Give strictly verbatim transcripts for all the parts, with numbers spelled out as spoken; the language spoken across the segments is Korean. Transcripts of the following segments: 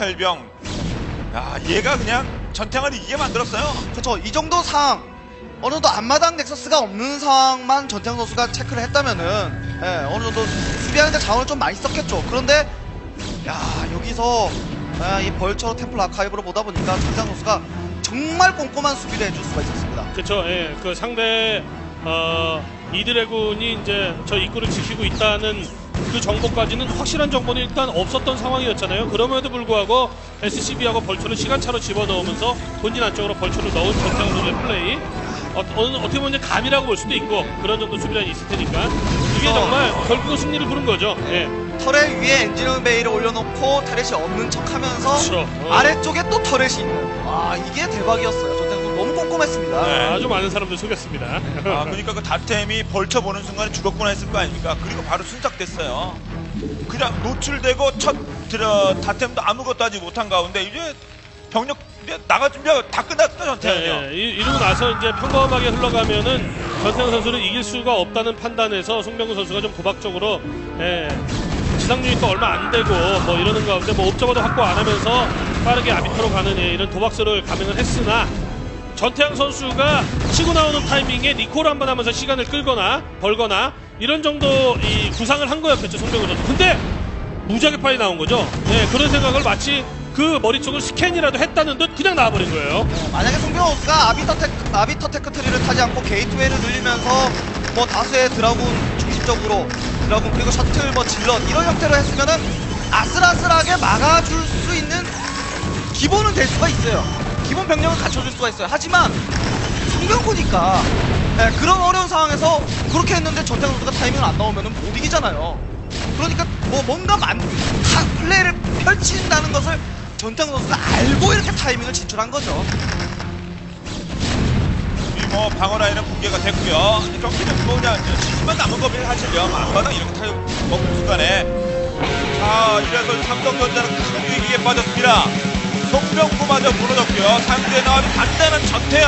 철병. 야, 얘가 그냥 전탱을 이기게 만들었어요. 그렇죠. 이 정도 상황, 어느 정도 앞마당 넥서스가 없는 상황만 전태양 선수가 체크를 했다면은, 예, 어느 정도 수비하는데 자원을 좀 많이 썼겠죠. 그런데, 야, 여기서, 예, 이 벌처 템플 아카이브로 보다 보니까 전태양 선수가 정말 꼼꼼한 수비를 해줄 수가 있었습니다. 그렇죠. 예, 그 상대 어, 이드래곤이 이제 저 입구를 지키고 있다는 그 정보까지는 확실한 정보는 일단 없었던 상황이었잖아요. 그럼에도 불구하고 에스씨비하고 벌초를 시간차로 집어넣으면서 본진 안쪽으로 벌초를 넣은 전태양 선수의 플레이. 어, 어느, 어떻게 보면 감이라고 볼 수도 있고 그런 정도 수비라인이 있을 테니까 이게 어. 정말 결국은 승리를 부른 거죠. 예. 터렛 위에 엔지니어링 베이를 올려놓고 터렛이 없는 척 하면서 그렇죠. 어. 아래쪽에 또 터렛이 있는. 와, 이게 대박이었어요. 전태양 선수 너무 꼼꼼했습니다. 네. 아주 많은 사람들 속였습니다. 아, 그러니까 그 다템이 벌쳐 보는 순간에 죽었구나 했을 거 아닙니까? 그리고 바로 순삭됐어요. 그냥 노출되고 첫 들어 다템도 아무것도 하지 못한 가운데 이제 병력 이제 나갈 준비가 다 끝났다 전태양이요. 예, 예. 이- 이러고 나서 이제 평범하게 흘러가면은 전태양 선수를 이길 수가 없다는 판단에서 송병구 선수가 좀 도박적으로 예, 지상 유닛도 얼마 안 되고 뭐 이러는 가운데 뭐 옵저버도 확보 안 하면서 빠르게 아비터로 가는 예, 이런 도박수를 감행을 했으나 전태양 선수가 치고 나오는 타이밍에 리콜 한번 하면서 시간을 끌거나 벌거나 이런 정도 이 구상을 한 거였겠죠 송병구 선수. 근데 무지하게 빨리 나온 거죠. 예, 그런 생각을 마치 그 머리 쪽을 스캔이라도 했다는 듯 그냥 나와버린 거예요. 만약에 송병호 선수가 아비터 테크, 아비터 테크 트리를 타지 않고 게이트웨이를 늘리면서 뭐 다수의 드라군 중심적으로 드라군 그리고 셔틀 뭐 질럿 이런 형태로 했으면은 아슬아슬하게 막아줄 수 있는 기본은 될 수가 있어요. 기본 병력을 갖춰줄 수가 있어요. 하지만 송병호니까 예, 그런 어려운 상황에서 그렇게 했는데 전태양 선수가 타이밍을 안 나오면은 못 이기잖아요. 그러니까 뭐 뭔가 만, 타, 플레이를 펼친다는 것을 전태양 선수가 알고 이렇게 타이밍을 진출한 거죠. 이 뭐 방어 라인은 붕괴가 됐고요. 이제 경기는 뭐냐 시즌만 남은 겁니다 사실요. 앞바닥 이렇게 타고 먹는 순간에 자 이래서 삼성전자는 큰 위기에 빠졌습니다. 송병구마저 무너졌고요. 상대는 아주 단단한 전태양.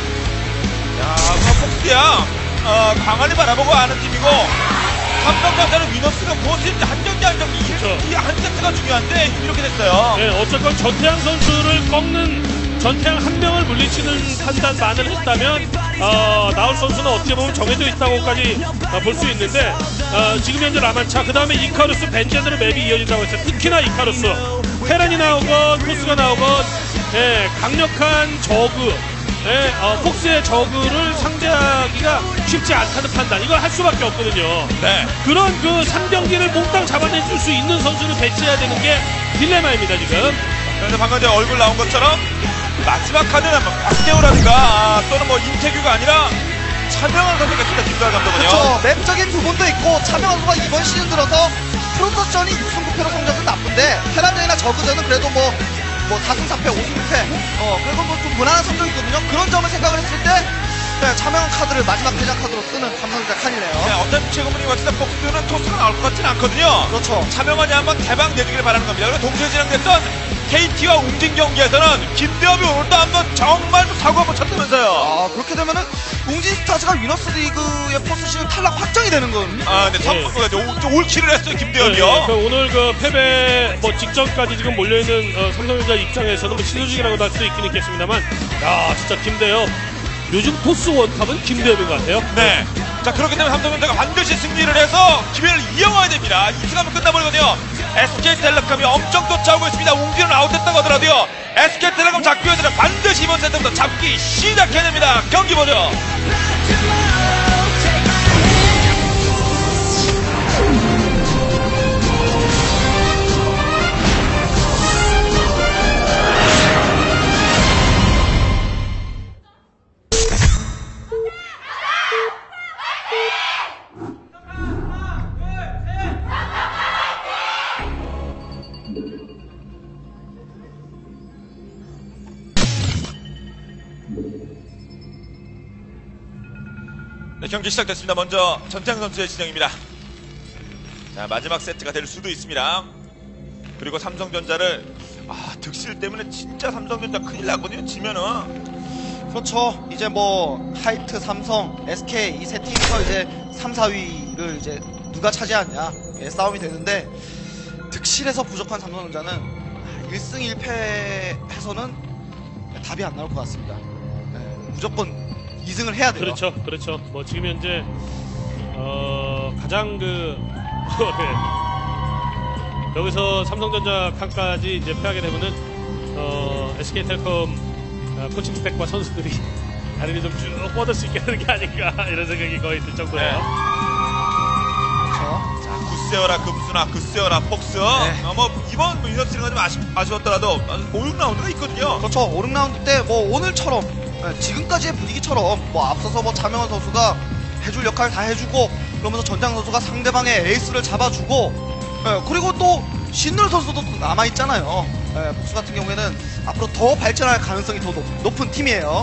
야, 뭐 폭스야 어, 강한히 바라보고 아는 팀이고 삼성전자는 위너스가 무엇인지 한정지 한정지 그렇죠. 이 한 세트가 중요한데 이렇게 됐어요. 네, 어쨌건 전태양 선수를 꺾는 전태양 한 명을 물리치는 판단만을 했다면 어, 나올 선수는 어떻게 보면 정해져 있다고까지 어, 볼 수 있는데 어, 지금 현재 라만차 그 다음에 이카루스 벤젠으로 맵이 이어진다고 했어요. 특히나 이카루스 테란이 나오건 토스가 나오건 예, 강력한 저그 예, 어, 폭스의 저그를 상대하기가 쉽지 않다는 판단 이걸 할 수밖에 없거든요. 네. 그런 그 삼 경기를 몽땅 잡아내줄 수 있는 선수를 배치해야 되는 게 딜레마입니다 지금. 그런데 방금 전에 얼굴 나온 것처럼 마지막 카드는 뭐 박대호라든가 아, 또는 뭐 임태규가 아니라 차명한 선수가 진짜 김도환 감독은요. 그렇죠. 맵적인 부분도 있고 차명한 선수가 이번 시즌 들어서 프로토스전이 육 승 구 패로 성적은 나쁜데 테란전이나 저그전은 그래도 뭐 뭐 사 승 사 패, 오 승 육 패 어 그래서 뭐 좀 무난한 성적이거든요. 그런 점을 생각을 했을 때 네, 차명한 카드를 마지막 대장 카드로 쓰는 삼성전자 칸이네요. 네, 어떤 최고문이 왔을 때 폭스는 토스가 나올 것 같지는 않거든요. 그렇죠. 차명환이 한번 대박 내주기를 바라는 겁니다. 그리고 동시에 진행됐던 케이티와 웅진 경기에서는 김대엽이 오늘도 한번 정말 사고 한번 쳤다면서요. 아 그렇게 되면은 웅진 스타즈가 위너스 리그의 포스트시즌 탈락 확정이 되는 건. 아, 근데 예. 참 올킬을 했어요 김대엽이요. 네, 그 오늘 그 패배 뭐 직전까지 지금 몰려있는 어, 삼성전자 입장에서는 뭐 신호직이라고 할 수도 있긴 있겠습니다만 야 진짜 김대엽 요즘 토스 원탑은 김대엽인 것 같아요. 네. 자 그렇기 때문에 삼성전자가 반드시 승리를 해서 기회를 이용해야 됩니다. 이 승하면 끝나버리거든요. 에스케이텔레콤이 엄청 쫓아오고 있습니다. 웅진은 아웃했다고 하더라도요. 에스케이텔레콤 잡기 위해서는 반드시 이번 세트부터 잡기 시작해야 됩니다. 경기 보죠. 네, 경기 시작됐습니다. 먼저 전태양 선수의 진영입니다. 자, 마지막 세트가 될 수도 있습니다. 그리고 삼성전자를 아 득실 때문에 진짜 삼성전자 큰일 나거든요. 지면은. 그렇죠. 이제 뭐 하이트, 삼성, 에스케이 이 세 팀에서 이제 삼, 사 위를 이제 누가 차지하냐 예, 싸움이 되는데 득실에서 부족한 삼성전자는 일 승 일 패 해서는 답이 안 나올 것 같습니다. 네, 무조건 이 승을 해야 돼요. 그렇죠, 그렇죠. 뭐 지금 현재 어, 가장 그 네. 여기서 삼성전자 칸까지 이제 패하게 되면은 어, 에스케이텔콤 어, 코칭 스택과 선수들이 다리를 좀 쭉 뻗을 수 있게 하는 게 아닌가 이런 생각이 거의 들 정도예요. 네. 그렇죠. 자, 굿세어라 금수나 굿세어라 폭스. 네. 어, 뭐 이번 뭐 이선수는 좀 아쉬, 아쉬웠더라도 오, 육 라운드가 있거든요. 그렇죠. 오, 육 라운드 때 뭐 오늘처럼 네, 지금까지의 분위기처럼 뭐 앞서서 뭐 차명환 선수가 해줄 역할 다 해주고 그러면서 전장 선수가 상대방의 에이스를 잡아주고 네, 그리고 또 신노 선수도 남아있잖아요. 네, 복수 같은 경우에는 앞으로 더 발전할 가능성이 더 높, 높은 팀이에요.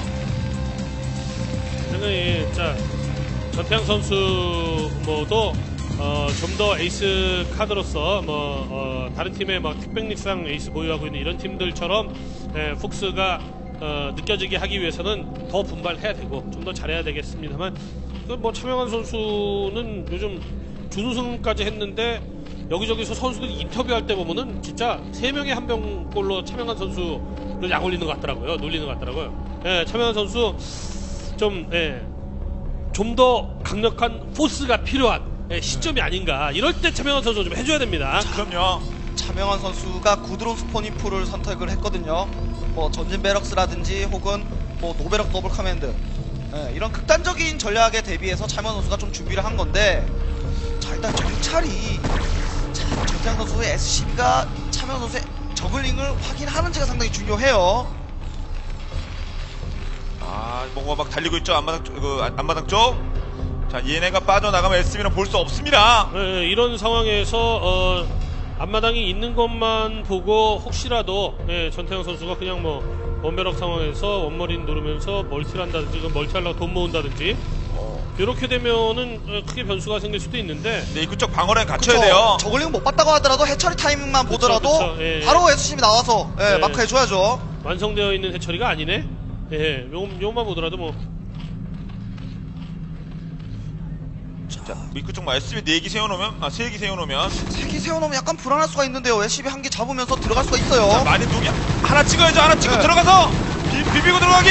저는 자 전태양 선수 뭐도 어, 좀 더 에이스 카드로서 뭐 어, 다른 팀의 막 특백리상 에이스 보유하고 있는 이런 팀들처럼 예, 폭스가 어, 느껴지게 하기 위해서는 더 분발해야 되고 좀 더 잘해야 되겠습니다만 그 뭐 차명환 선수는 요즘 준우승까지 했는데 여기저기서 선수들 인터뷰할 때 보면은 진짜 세 명에 한 명꼴로 차명환 선수를 약 올리는 것 같더라고요. 놀리는 것 같더라고요. 예, 차명환 선수 좀 예, 좀 더 강력한 포스가 필요한 예, 시점이 아닌가. 이럴 때 차명환 선수 좀 해줘야 됩니다. 그럼요. 차명환 선수가 구드론 스포니프를 선택을 했거든요. 뭐 전진 베럭스라든지 혹은 뭐 노베럭 더블 커맨드 예, 이런 극단적인 전략에 대비해서 차명환 선수가 좀 준비를 한 건데 자 일단 정찰이 자 전태양 선수의 에스씨비가 차명환 선수의 저글링을 확인하는지가 상당히 중요해요. 아, 뭔가 막 달리고 있죠. 앞마당 쪽, 그 앞마당 쪽. 자, 얘네가 빠져나가면 에스비는 볼 수 없습니다. 예, 이런 상황에서 어, 앞마당이 있는 것만 보고 혹시라도 예, 전태양 선수가 그냥 뭐 원베럭 상황에서 원머린 누르면서 멀티를 한다든지 멀티하려고 돈 모은다든지 이렇게 되면은 어, 크게 변수가 생길 수도 있는데 네, 그쪽 방어라인 갖춰야 그쵸. 돼요. 저글링 못 봤다고 하더라도 해처리 타이밍만 그쵸, 보더라도 그쵸, 예, 예. 바로 에스씨비 나와서 예, 네. 마크 해줘야죠. 완성되어 있는 해처리가 아니네. 예, 요, 요만 보더라도 뭐 자, 밀크 쪽만 에스비 네 개 세워놓으면, 아, 세 개 세워놓으면. 색이 세워놓으면 약간 불안할 수가 있는데요. 에스씨비 한 개 잡으면서 들어갈 수가 있어요. 자, 많이 누기 하나 찍어야죠. 하나 찍고 네. 들어가서 비, 비비고 들어가기.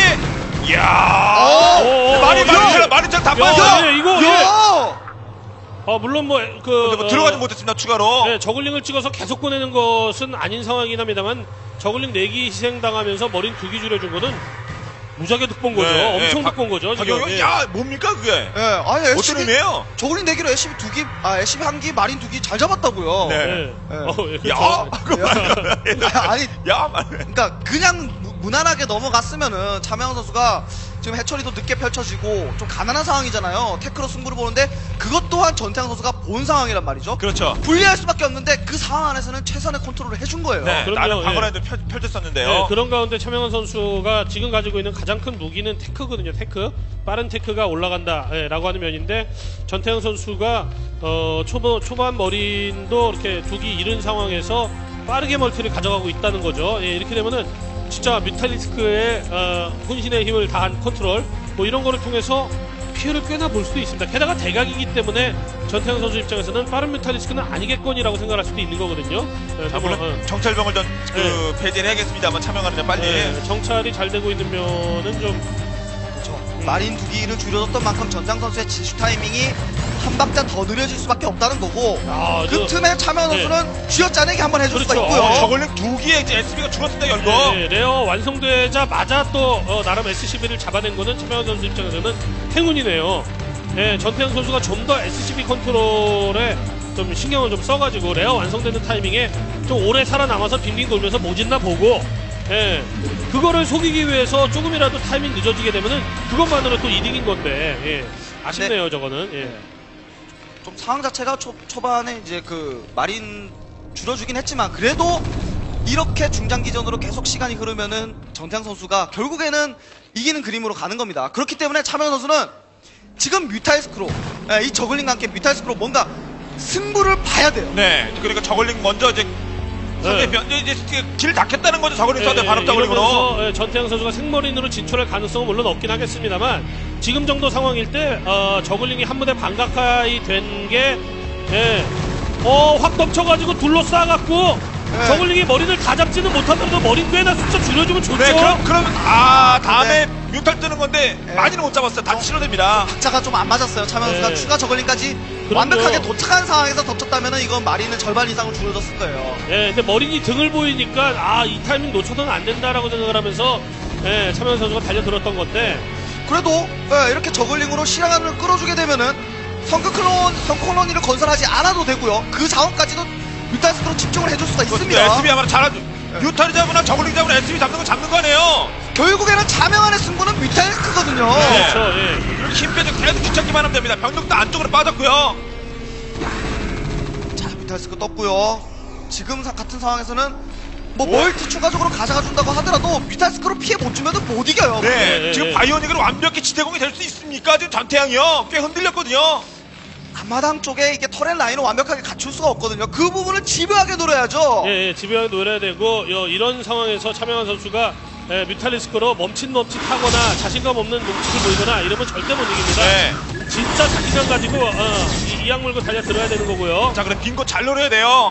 이야. 오! 오, 많이 오, 많이 야. 많이 짱다 야, 빠져. 예, 이거 예. 야! 아 물론 뭐그 근데 뭐 들어가지 못했습니다. 추가로. 네, 저글링을 찍어서 계속 보내는 것은 아닌 상황이긴 합니다만 저글링 네 개 희생당하면서 머린 두 개 줄여준 거는 무지하게 득본 거죠. 네, 네. 엄청 박- 득본 거죠. 지금. 박영현, 예. 야, 뭡니까 그게? 예, 아니 어떤 에스씨비 의미예요? 저글링 내기로 에스씨비 두 개, 아 에스씨비 한 개, 마린 두 개 잘 잡았다고요. 네. 예. 네. 어, 예, 야, 그렇죠. 아니, 야, 그러니까 그냥 무, 무난하게 넘어갔으면은 차명환 선수가 지금 해처리도 늦게 펼쳐지고 좀 가난한 상황이잖아요. 태크로 승부를 보는데 그것 또한 전태양 선수가 본 상황이란 말이죠. 그렇죠. 불리할 수밖에 없는데 그 상황 안에서는 최선의 컨트롤을 해준 거예요. 네, 그럼요, 나는 예. 방어라인도 펼- 펼쳤었는데요. 네, 그런 가운데 차명환 선수가 지금 가지고 있는 가장 큰 무기는 테크거든요. 테크. 빠른 테크가 올라간다 예, 라고 하는 면인데 전태양 선수가 어, 초반, 초반 머린도 이렇게 두기 잃은 상황에서 빠르게 멀티를 가져가고 있다는 거죠. 예, 이렇게 되면은 진짜 뮤탈리스크의 어, 혼신의 힘을 다한 컨트롤 뭐 이런 거를 통해서 피해를 꽤나 볼 수도 있습니다. 게다가 대각이기 때문에 전태양 선수 입장에서는 빠른 뮤탈리스크는 아니겠거니라고 생각할 수도 있는 거거든요. 예, 자, 뭐, 물론 어, 정찰병을 전, 그, 폐지를 해야겠습니다만 참여하는 빨리. 예, 정찰이 잘 되고 있는 면은 좀 그렇죠. 마린 두 기를 줄여줬던 만큼 전장 선수의 지슈 타이밍이 한 박자 더 느려질 수밖에 없다는 거고 아, 그 저- 틈에 차명환 네. 선수는 쥐어짜내기 한번 해줄 수가 그렇죠. 있고요. 어, 저걸링 두 개에 이제 에스비가 줄었습니다, 결국. 네, 레어 완성되자마자 또 어, 나름 에스씨비를 잡아낸 거는 차명환 선수 입장에서는 행운이네요. 네, 전태양 선수가 좀 더 에스씨비 컨트롤에 좀 신경을 좀 써가지고 레어 완성되는 타이밍에 좀 오래 살아남아서 빙빙 돌면서 모진나 보고 예, 그거를 속이기 위해서 조금이라도 타이밍 늦어지게 되면은 그것만으로 또 이득인 건데 예, 아쉽네요 저거는 예. 좀 상황 자체가 초, 초반에 이제 그 마린 줄여주긴 했지만 그래도 이렇게 중장기전으로 계속 시간이 흐르면은 전태양 선수가 결국에는 이기는 그림으로 가는 겁니다. 그렇기 때문에 차명환 선수는 지금 뮤탈스크로 예, 이 저글링과 함께 뮤탈스크로 뭔가 승부를 봐야 돼요. 네, 그러니까 저걸링 먼저 이제 상대편 이제 이제 길 닫겠다는 거죠. 저걸링 상대 예, 반업 저걸링으로. 이러면서, 예, 전태양 선수가 생머린으로 진출할 가능성은 물론 없긴 하겠습니다만 지금 정도 상황일 때 어, 저글링이 한 무대 반가까이 된 게 예, 어, 확 덮쳐가지고 둘러싸갖고 네. 저글링이 머리를 다 잡지는 못하더라도 머리 꽤나 숫자 줄여주면 좋죠. 네, 그럼 그럼 아 다음에 네. 뮤탈 뜨는 건데 네. 많이는 못 잡았어요. 다 실어냅니다. 박자가 좀 안 맞았어요. 차명 선수가 네. 추가 저글링까지 그럼요. 완벽하게 도착한 상황에서 덮쳤다면 이건 마린은 절반 이상은 줄어졌을 거예요. 예, 근데 머린이 등을 보이니까 아, 이 타이밍 놓쳐서는 안 된다라고 생각을 하면서 예, 차명 선수가 달려들었던 건데 그래도 예, 이렇게 저글링으로 시간을 끌어주게 되면은 성크클론, 성콜로니를 건설하지 않아도 되고요. 그 자원까지도 뮤탈스크로 집중을 해줄 수가 있습니다. 에스비 아마 잘하죠. 뮤탈이 잡으나 저글링 잡으나 에스비 잡는 건 잡는 거 아니에요. 결국에는 차명한의 승부는 뮤탈스크거든요. 네. 그렇죠. 예. 이렇게 힘 빼서 계속 귀찮기만 하면 됩니다. 병력도 안쪽으로 빠졌고요. 자, 뮤탈스크 떴고요. 지금 사- 같은 상황에서는 뭐 멀티 추가적으로 가져가 준다고 하더라도 뮤탈스크로 피해 못 주면 못 이겨요. 네, 네, 지금 네. 바이오닉으로 완벽히 지대공이 될 수 있습니까? 지금 전태양이요. 꽤 흔들렸거든요. 앞마당 쪽에 이게 터렛 라인을 완벽하게 갖출 수가 없거든요. 그 부분을 집요하게 노려야죠. 예, 예, 집요하게 노려야 되고 여, 이런 상황에서 차명한 선수가 예, 뮤탈리스크로 멈칫멈칫하거나 자신감 없는 몸짓을 보이거나 이러면 절대 못 이깁니다. 네. 진짜 자신감 가지고 어, 이, 이악 물고 달려 들어야 되는 거고요. 자, 그래 빈곳 잘 노려야 돼요.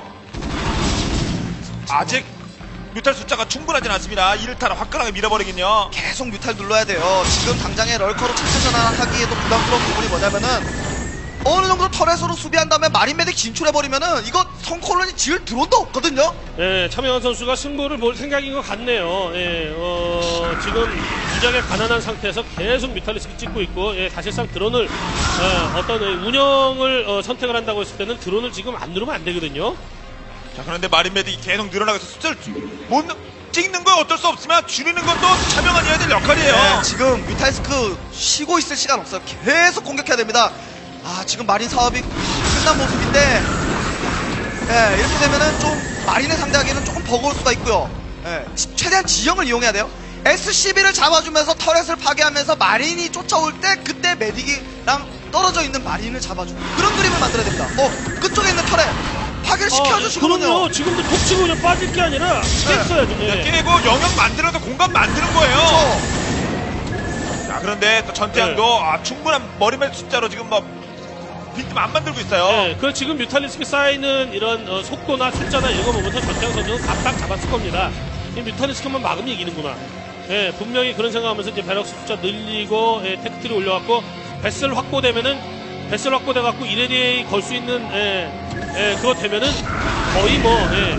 아직 뮤탈 숫자가 충분하진 않습니다. 이를 타라 화끈하게 밀어버리긴요. 계속 뮤탈 눌러야 돼요. 지금 당장에 럴커로 체제 전환하기에도 부담스러운 부분이 뭐냐면은 어느 정도 터렛으로 수비한 다음에 마린 메딕 진출해버리면은 이거 성콜론이 지을 드론도 없거든요. 예, 차명한 선수가 승부를 볼 생각인 것 같네요. 예, 어, 지금 주작에 가난한 상태에서 계속 뮤탈리스크 찍고 있고, 예, 사실상 드론을 어, 어떤 운영을 어, 선택을 한다고 했을 때는 드론을 지금 안 누르면 안 되거든요. 자, 그런데 마린 메딕이 계속 늘어나고 있어. 숫자를 못 넣- 찍는 건 어쩔 수 없지만 줄이는 것도 차명한 해야 될 역할이에요. 네, 지금 뮤탈스크 쉬고 있을 시간 없어요. 계속 공격해야 됩니다. 아, 지금 마린 사업이 끝난 모습인데, 예, 이렇게 되면은 좀 마린을 상대하기에는 조금 버거울 수가 있고요. 예, 지- 최대한 지형을 이용해야 돼요. 에스씨비를 잡아주면서 터렛을 파괴하면서 마린이 쫓아올 때 그때 메딕이랑 떨어져 있는 마린을 잡아주는 그런 그림을 만들어야 됩니다. 어, 그쪽에 있는 터렛 파괴를 시켜주시거든요. 그럼요. 지금도 톡 치고 그냥 빠질 게 아니라 깼어야죠. 예. 깨고 영역 만들어서 공간 만드는 거예요. 그렇죠. 자, 그런데 또 전태양도 네. 아, 충분한 머리멜 숫자로 지금 뭐 빈틈 안 만들고 있어요. 예, 그 지금 뮤탈리스크 쌓이는 이런 어, 속도나 숫자나 이런 거 보면서 전태양 선수는 답답 잡았을 겁니다. 이 뮤탈리스크만 막으면 이기는구나. 예, 분명히 그런 생각하면서 이제 배럭스 숫자 늘리고 예, 테크트리 올려갖고 베슬 확보되면은 베슬 확보돼갖고 이레디에 걸 수 있는 예, 예, 그거 되면은 거의 뭐 예,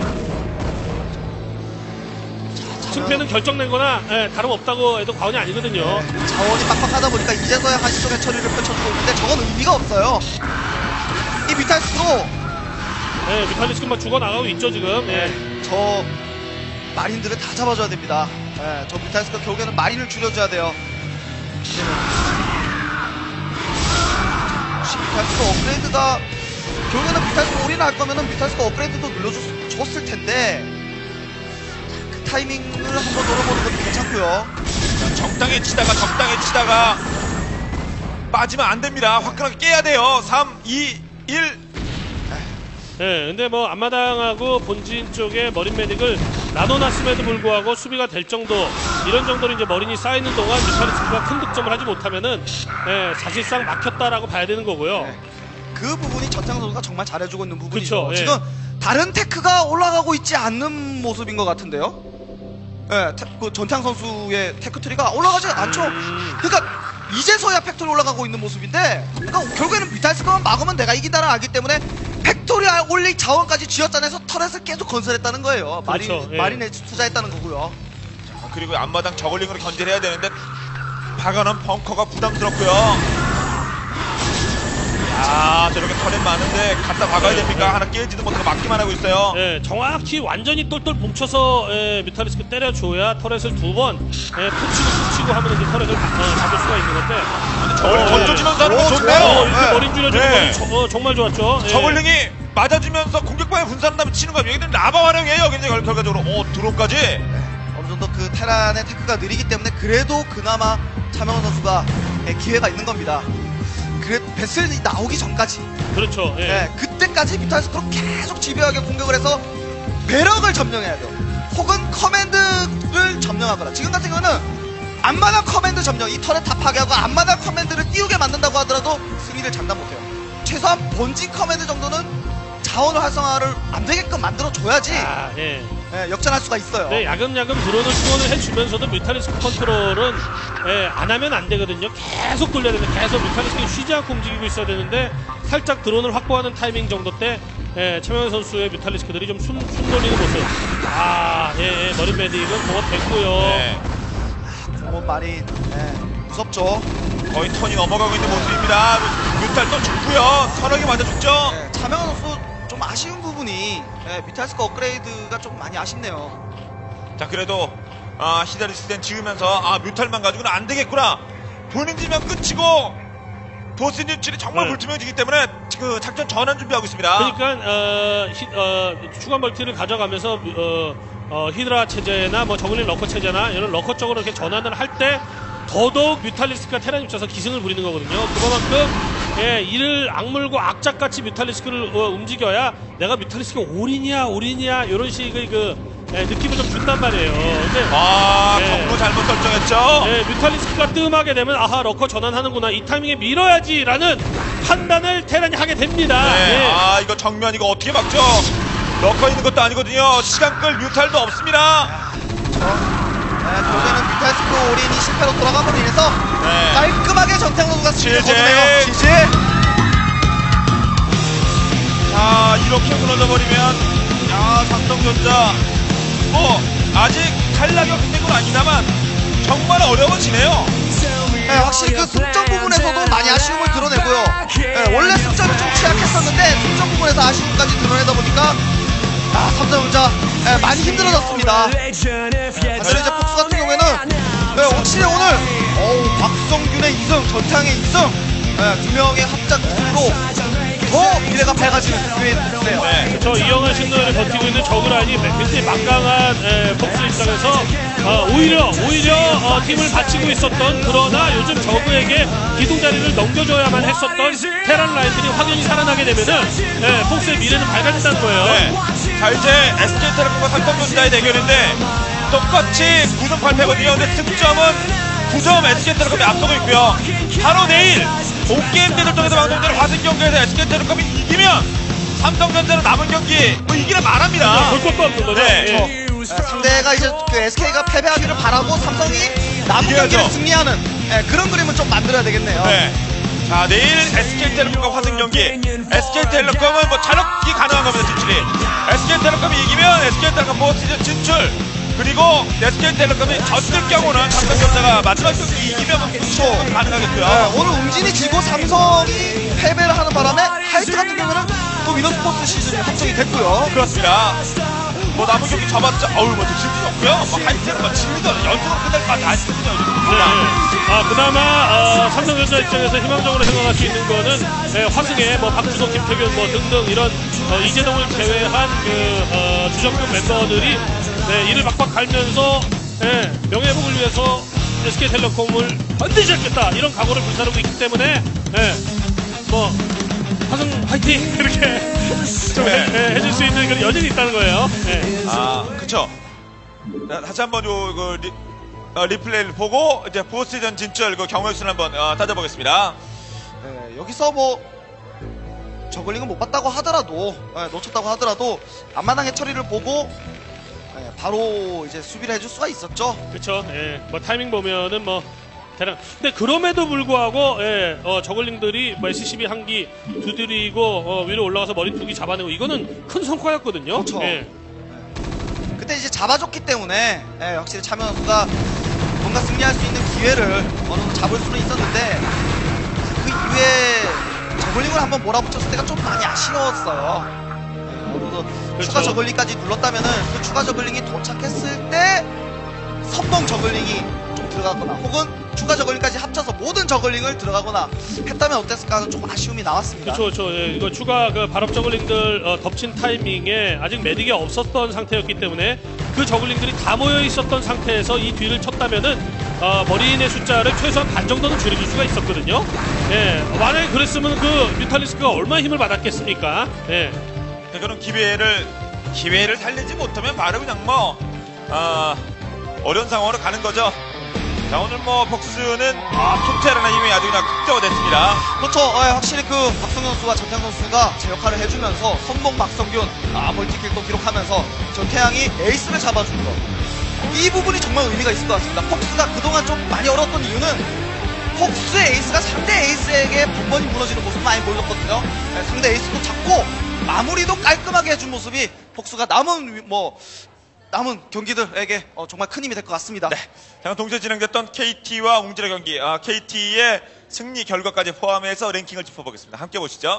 승패는 결정된거나 예, 다름없다고 해도 과언이 아니거든요. 네, 자원이 빡빡하다 보니까 이제서야 한시적의 처리를 펼쳐주고 있는데 저건 의미가 없어요. 이 뮤탈스크로 예, 뮤탈리스크만 죽어나가고 있죠 지금. 예. 저 마린들을 다 잡아줘야 됩니다. 예, 저 뮤탈스크 결국에는 마린을 줄여줘야 돼요. 혹시 뮤탈스크 업그레이드가 결국에는 뮤탈스크 올인할 거면은 뮤탈스크 업그레이드도 눌러줬을 텐데 그 타이밍을 한번 노려보는 것도 괜찮고요. 자, 적당히 치다가 적당히 치다가 빠지면 안 됩니다. 화끈하게 깨야 돼요. 삼, 이, 일. 예, 근데 뭐 앞마당하고 본진 쪽에 머린 메딕을 나눠놨음에도 불구하고 수비가 될 정도 이런 정도로 이제 머린이 쌓이는 동안 뮤탈리스크가 큰 득점을 하지 못하면은 예, 사실상 막혔다라고 봐야 되는 거고요. 네. 그 부분이 전창 선수가 정말 잘해주고 있는 부분이죠. 그쵸, 예. 지금 다른 테크가 올라가고 있지 않는 모습인 것 같은데요. 예, 테, 그 전창 선수의 테크트리가 올라가지 않죠. 음. 그러니까 이제서야 팩토리 올라가고 있는 모습인데, 그러니까 결국에는 뮤탈스크만 막으면 내가 이긴다는 알기 때문에 팩토리 올릴 자원까지 쥐어짜내서 터렛을 계속 건설했다는 거예요. 그렇죠, 마린, 예. 마린에 투자했다는 거고요. 자, 그리고 앞마당 저글링으로 견제를 해야 되는데 박아놓은 벙커가 부담스럽고요. 아, 저렇게 터렛 많은데 갖다 박아야 네, 됩니까? 네. 하나 깨지도 못하고 막기만 하고 있어요. 예, 정확히 완전히 똘똘 뭉쳐서 예, 뮤탈리스크 때려줘야 터렛을 두 번 예, 푹 치고 푹 치고 하면 이제 터렛을 바- 어, 잡을 수가 있는 건데 저글링 어, 던져주면서 하는 거 어, 좋네요. 어, 이렇게 네. 머린 줄여주는 네. 건 저- 어, 정말 좋았죠. 예. 저글링이 맞아주면서 공격방에 분산한 다음에 치는 거예요. 여기는 라바 활용이에요. 여기는 결- 결과적으로. 오, 드론까지. 어느 정도 그 테란의 테크가 느리기 때문에 그래도 그나마 차명원 선수가 예, 기회가 있는 겁니다. 그래 베슬이 나오기 전까지, 그렇죠. 예. 예, 그때까지 뮤탈스크로 계속 집요하게 공격을 해서 배럭을 점령해야 돼요. 혹은 커맨드를 점령하거나. 지금 같은 경우는 앞마당 커맨드 점령, 이 턴에 다 파괴하고 앞마당 커맨드를 띄우게 만든다고 하더라도 승리를 장담 못해요. 최소한 본진 커맨드 정도는 자원을 활성화를 안 되게끔 만들어 줘야지 아, 예. 예, 역전할 수가 있어요. 네, 야금야금 드론을 충원을 해주면서도 뮤탈리스크 컨트롤은 예, 안 하면 안 되거든요. 계속 돌려야 되는데 계속 뮤탈리스크가 쉬지 않고 움직이고 있어야 되는데 살짝 드론을 확보하는 타이밍 정도 때 예, 최명현 선수의 뮤탈리스크들이 좀 숨, 숨 돌리는 모습. 아, 예, 예, 머린 메딕은 공업됐고요. 네. 너무 많이 예, 무섭죠. 거의 턴이 넘어가고 있는 모습입니다. 뮤탈 또 죽고요. 서너 개 맞아 죽죠. 예, 차명한 선수 좀 아쉬운 부분이 예, 뮤탈리스크 업그레이드가 좀 많이 아쉽네요. 자, 그래도 아, 히다리스텐 지으면서 아, 뮤탈만 가지고는 안 되겠구나. 본인 지면 끝이고 보스 뉴출이 정말 네. 불투명해지기 때문에 그 작전 전환 준비하고 있습니다. 그러니까 어, 히, 어, 추가 멀티를 가져가면서 어, 어, 히드라 체제나 뭐 저글링 러커 체제나 이런 러커 쪽으로 이렇게 전환을 할 때 더더욱 뮤탈리스크가 테란이 붙여서 기승을 부리는 거거든요. 그만큼 예, 이를 악물고 악착같이 뮤탈리스크를 어, 움직여야 내가 뮤탈리스크가 올인이야 올인이야 이런 식의 그 예, 느낌을 좀 준단 말이에요. 근데 아, 네. 경로 잘못 설정했죠. 예, 뮤탈리스크가 뜸하게 되면 아하 러커 전환하는구나 이 타이밍에 밀어야지라는 판단을 테란이 하게 됩니다. 네. 예. 아, 이거 정면 이거 어떻게 막죠? 러커 있는 것도 아니거든요. 시간 끌 뮤탈도 없습니다. 네, 결국에는 뮤탈리스크 올인이 실패로 돌아감으로 인해서 네. 깔끔하게 전태양 선수가 승리를 지지. 거두네요. 지지. 자, 이렇게 무너져 버리면 야, 삼성전자 뭐 아직 탈락이 끝낸 건 아니다만 정말 어려워지네요. 네, 확실히 그 승점 부분에서도 많이 아쉬움을 드러내고요. 네, 원래 승점이 좀 취약했었는데 승점 부분에서 아쉬움까지 드러내다 보니까 아, 삼성전자 네, 많이 힘들어졌습니다. 사실 이제 폭스 같은 경우에는 네, 확실히 오늘 어우, 박성균의 이 승, 전태양의 이 승 네, 두 명의 합작 우승으로 더 미래가 밝아지는 기회인 폭스네요. 네. 저 이영환 신노를 버티고 있는 저그라인이 굉장히 막강한 에, 폭스 입장에서 어, 오히려 오히려 어, 팀을 바치고 있었던 그러나 요즘 저그에게 기둥 자리를 넘겨줘야만 했었던 테란 라인들이 확연히 살아나게 되면은 에, 폭스의 미래는 밝아진다는 거예요. 네. 자, 이제 에스케이텔레콤과 삼성전자의 대결인데 똑같이 구 점 팔 패거든요. 근데 득점은 구 점 에스케이텔레콤이 앞서고 있고요. 바로 내일 온게임 대결통에서 방송되는 화승 경기에서 에스케이텔레콤이 이기면 삼성전자는 남은 경기 뭐 이기나 말합니다. 볼 것도 없는 거죠. 네. 예. 네, 상대가 이제 그 에스케이가 패배하기를 바라고 삼성이 남은 이겨야죠. 경기를 승리하는 네, 그런 그림을 좀 만들어야 되겠네요. 네. 자, 내일 에스케이텔레콤과 화승 경기. 에스케이텔레콤은 뭐 잔혹히 가능한 겁니다, 진출이. 에스케이텔레콤이 이기면 에스케이텔레콤 뭐 시즌 진출. 그리고 에스케이텔레콤이 졌을 경우는 삼성전자가 마지막 경기 이기면 그쵸 가능하겠고요. 네, 오늘 웅진이 지고 삼성이 패배를 하는 바람에 하이트 같은 경우는 또 위너스포츠 시즌이 확정이 됐고요. 그렇습니다. 뭐 남은 경기 접었자 어우 뭐 질리지 없고요. 뭐 하이트는 뭐 질리더라도 연속으로 끝날 것 다 했거든요. 네. 아, 그나마 어, 삼성전자 입장에서 희망적으로 생각할 수 있는 거는 네, 화승에 뭐 박주석, 김태균 뭐 등등 이런 어, 이재동을 제외한 그 어, 주전급 멤버들이 네, 이를 박박 갈면서 네, 명예회복을 위해서 에스케이텔레콤을 반드시 잡겠다 이런 각오를 불사르고 있기 때문에 네, 뭐 화승 화이팅 이렇게 좀 해, 해, 해줄 수 있는 그런 여진이 있다는 거예요. 네. 아, 그쵸. 자, 다시 한번 요, 그, 리, 어, 리플레이를 보고, 이제 포스트전 진출, 그 경우의 수를 한번, 어, 따져보겠습니다. 네, 여기서 뭐 저글링은 못 봤다고 하더라도 네, 놓쳤다고 하더라도 앞마당 해처리를 보고 네, 바로 이제 수비를 해줄 수가 있었죠. 그렇죠. 예. 뭐 타이밍 보면은 뭐 대략. 근데 그럼에도 불구하고 예, 어, 저글링들이 뭐 에스씨비 한 기 두드리고 어, 위로 올라가서 머리투기 잡아내고 이거는 큰 성과였거든요. 그렇죠. 예. 그때 이제 잡아줬기 때문에 예, 확실히 차명 선수가 뭔가 승리할 수 있는 기회를 어느 정도 잡을 수는 있었는데 그 이후에 저글링을 한번 몰아붙였을 때가 좀 많이 아쉬웠어요. 예, 어느 정도 그렇죠. 추가 저글링까지 눌렀다면은 그 추가 저글링이 도착했을 때 선봉 저글링이 좀 들어가거나 혹은 추가 저글링까지 합쳐서 모든 저글링을 들어가거나 했다면 어땠을까 하는 조금 아쉬움이 나왔습니다. 그렇죠, 그렇죠. 예, 이거 추가 그 발업 저글링들 어, 덮친 타이밍에 아직 매딕이 없었던 상태였기 때문에 그 저글링들이 다 모여 있었던 상태에서 이 뒤를 쳤다면은 어, 머리인의 숫자를 최소한 반 정도는 줄여줄 수가 있었거든요. 예, 만약에 그랬으면 그 뮤탈리스크가 얼마나 힘을 받았겠습니까? 예. 그런 기회를, 기회를 살리지 못하면 바로 그냥 뭐, 아, 어려운 상황으로 가는 거죠. 자, 오늘 뭐 복수는 아, 토테라나 힘이 아주 그냥 극대화됐습니다. 그렇죠. 예, 확실히 그 박성현 선수와 전태양 선수가 제 역할을 해주면서 선봉 박성균 아, 멀티킬도 기록하면서 전태양이 에이스를 잡아준 거. 이 부분이 정말 의미가 있을 것 같습니다. 폭스가 그동안 좀 많이 어려웠던 이유는 폭스의 에이스가 상대 에이스에게 번번이 무너지는 모습 많이 보여줬거든요. 예, 상대 에이스도 잡고 마무리도 깔끔하게 해준 모습이 폭스가 남은 위- 뭐 남은 경기들에게 어, 정말 큰 힘이 될 것 같습니다. 네. 자, 동시에 진행됐던 케이티와 웅진의 경기, 아, 케이티의 승리 결과까지 포함해서 랭킹을 짚어보겠습니다. 함께 보시죠.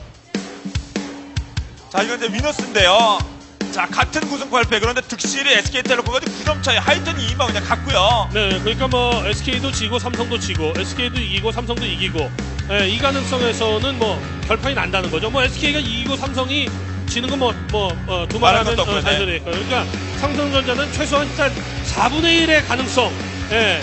자, 이건 이제 위너스인데요. 자, 같은 구승 팔 패. 그런데 득실이 에스케이텔레콤과 구 점 차이. 하이턴이 이만 그냥 같고요. 네, 그러니까 뭐 에스케이도 지고 삼성도 지고 에스케이도 이기고 삼성도 이기고 예, 이 가능성에서는 뭐 결판이 난다는 거죠. 뭐 에스케이가 이기고 삼성이 지는 건 뭐 뭐 어, 두말하면 말할 것도 없고요, 단순히 그러니까 삼성전자는 최소한 일단 사분의 일의 가능성, 예,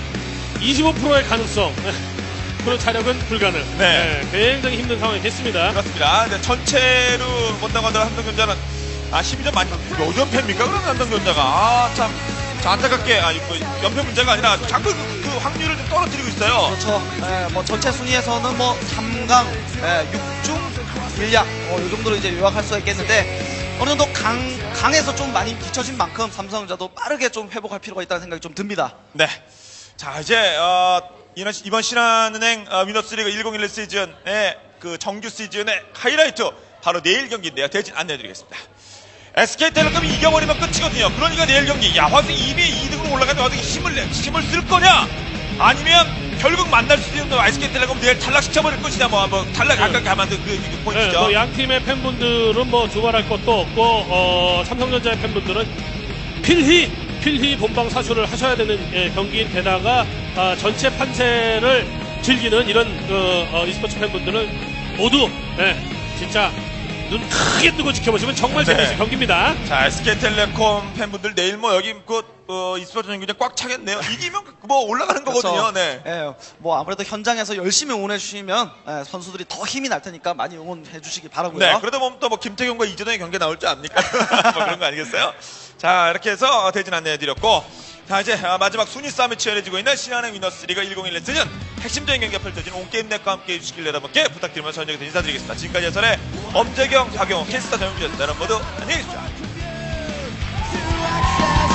이십오 퍼센트의 가능성, 예, 그런 자력은 불가능. 네. 예, 굉장히 힘든 상황이 됐습니다. 그렇습니다. 근데 전체로 본다고 하더라도 삼성전자는 아, 십이 점 많이 몇 연패입니까? 그럼 삼성전자가 아, 참, 자, 안타깝게 아, 뭐, 연패 문제가 아니라 자꾸 그, 그 확률을 좀 떨어뜨리고 있어요. 그렇죠. 예, 뭐 전체 순위에서는 뭐 삼 강, 예, 육 중, 일 약, 어, 이 정도로 이제 요약할 수가 있겠는데 어느 정도 강, 강에서 좀 많이 뒤처진 만큼 삼성전자도 빠르게 좀 회복할 필요가 있다는 생각이 좀 듭니다. 네. 자, 이제 어, 이번, 이번 신한은행 어, 위너스리그 이천십일 시즌의 그 정규 시즌의 하이라이트 바로 내일 경기인데요. 대진 안내해드리겠습니다. 에스케이텔레콤이 이겨버리면 끝이거든요. 그러니까 내일 경기, 야, 화승 이 위에 이 등으로 올라가면 화승이 힘을 내, 힘을 쓸 거냐? 아니면 결국 만날 수 있는 에스케이텔레콤 내일 탈락시켜버릴 것이냐? 뭐, 뭐 탈락 네. 아까 가만둔 그, 그 네, 포인트죠. 뭐 양 팀의 팬분들은 뭐 두말할 것도 없고 어, 삼성전자의 팬분들은 필히 필히 본방 사수를 하셔야 되는 예, 경기인 데다가 아, 전체 판세를 즐기는 이런 그, 어, e스포츠 팬분들은 모두 예, 진짜 눈 크게 뜨고 지켜보시면 정말 네. 재밌는 경기입니다. 자, 에스케이텔레콤 팬분들 내일 뭐 여기 그 어, e스포츠 경기장 꽉 차겠네요. 이기면 뭐 올라가는 거거든요. 네. 예, 뭐 아무래도 현장에서 열심히 응원해 주시면 예, 선수들이 더 힘이 날 테니까 많이 응원해 주시기 바라고요. 네, 그러다 보면 또 뭐 김태경과 이재동의 경기 나올 줄 압니까? 뭐 그런 거 아니겠어요? 자, 이렇게 해서 대진 안내해드렸고, 자, 이제 마지막 순위 싸움이 치열해지고 있는 신한은행 위너스리그 이천십일 시즌 핵심적인 경기가 펼쳐진 온게임넷과 함께 해주시길 여러분께 부탁드리면서 저녁에 인사드리겠습니다. 지금까지 해설의 엄재경, 박영호, 캐스터 정용주였습니다. 여러분 모두 안녕히 계십시오.